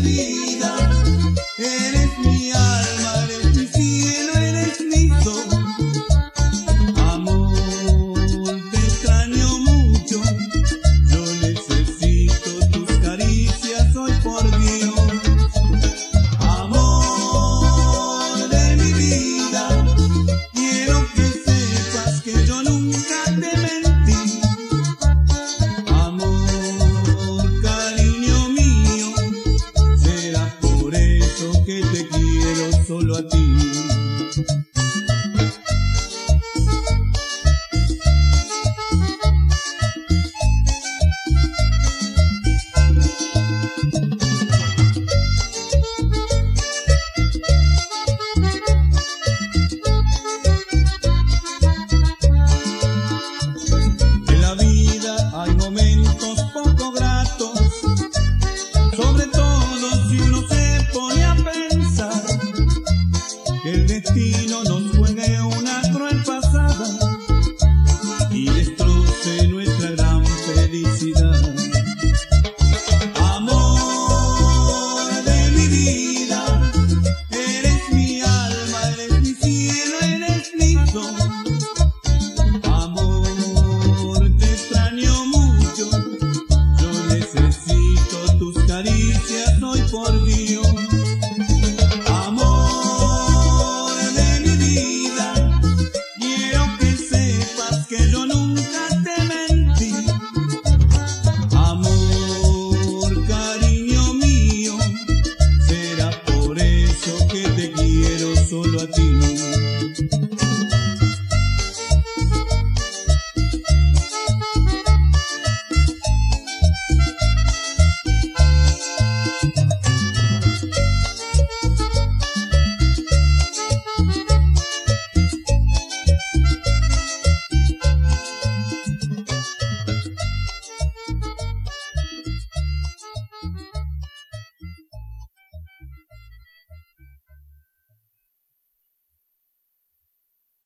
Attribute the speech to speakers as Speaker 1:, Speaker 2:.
Speaker 1: vida, eres mi alma, eres mi cielo, eres mi sol. Amor, te extraño mucho, yo necesito tus caricias hoy por Dios. Amor de mi vida, quiero que sepas que yo nunca te mentí. Amor, cariño mío, será por eso que te quiero solo a ti. Hay momentos poco gratos, sobre todo si uno se pone a pensar que el destino nos juegue una cruel pasada y destroce nuestra gran felicidad. Amor de mi vida, eres mi alma, eres mi cielo, eres mi sol. Tus caricias hoy por Dios.